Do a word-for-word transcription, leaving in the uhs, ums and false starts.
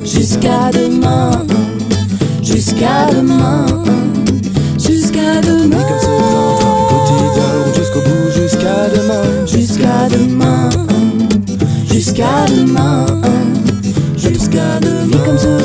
Jusqu'à demain, jusqu'à demain, jusqu'à demain. Vie comme ce train, train quotidien jusqu'au bout, jusqu'à demain. Jusqu'à demain, jusqu'à demain, jusqu'à demain. Vie comme ce